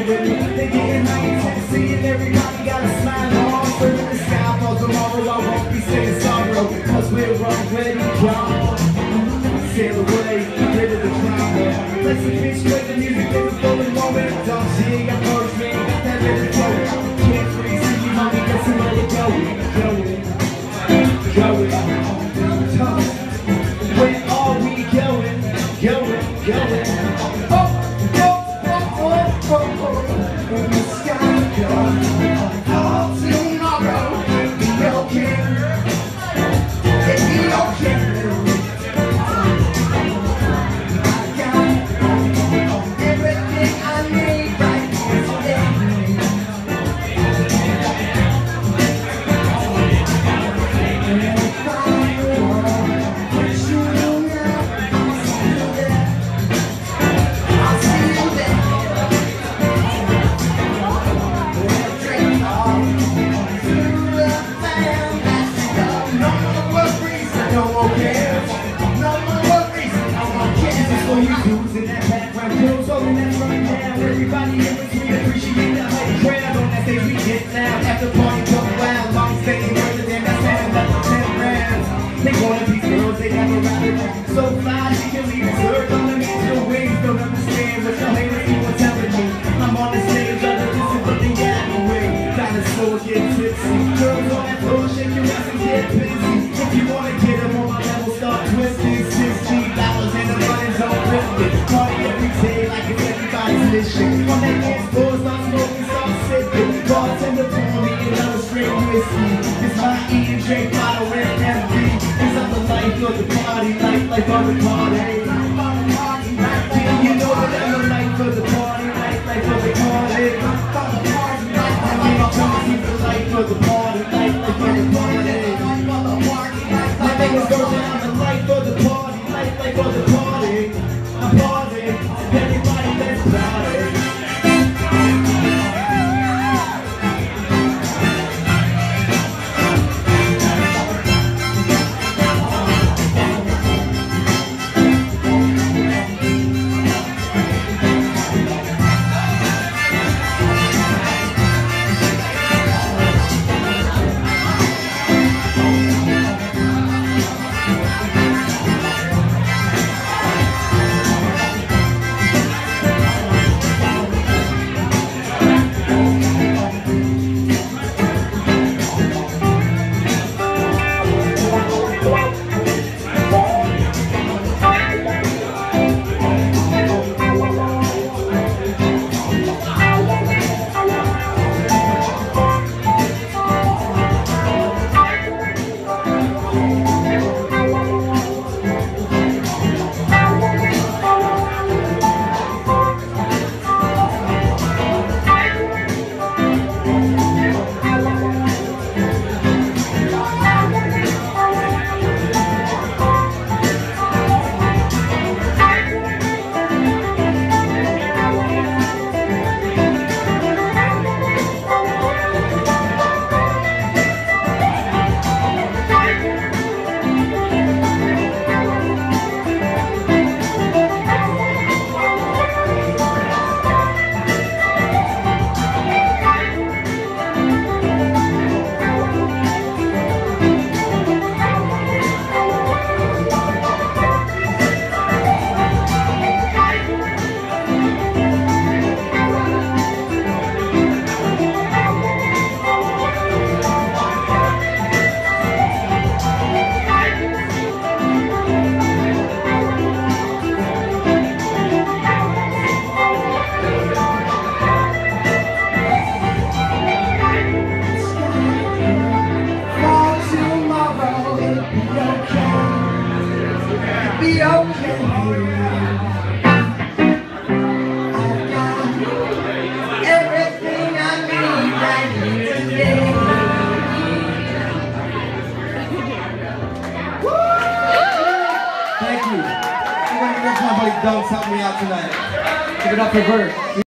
with me. They getting high in Tennessee and everybody got a smile on. So when the sky falls tomorrow, I won't be saying sorrow, cause we're already gone. Sail away, rid of the crowd. Let's bitch straight the music, there's a full moment. Don't see, I'm Virgman, got that little flow. Can't freeze, see me, mommy, guess I'm ready to go. Where are we going? Going. Oh, in the sky, all tomorrow, be okay. Be okay. Everybody in between appreciate the hype crowd on that stage we get now. After party come around, long staying further than that sound level 10 rounds. They want these girls, they never rather so fly, she can leave this earth on the means your wings. Don't understand what your haters people telling me. I'm on the stage, other listen, but they got me way. Dinosaur get tipsy, girls on that floor, shake your ass and get busy. If you wanna get them on my level, start twisting. $60 and the running's on 50. Party every day like it's everybody's mission. On that dance floor, start smoking, start sipping. Bartender pour me another straight whiskey. It's my E and J bottle and empty. It's not the life of the party, life of the party. You know that I'm the life of the party, life of the party. I'm gonna come keep the life of the party, life of the party. My name is Virgman, I'm the life of the party, life of the party. I'm party, everybody let's party. Be okay. I've got everything I need right here today. Thank you. Next time, buddy, don't help me out tonight. Give it up for Bert.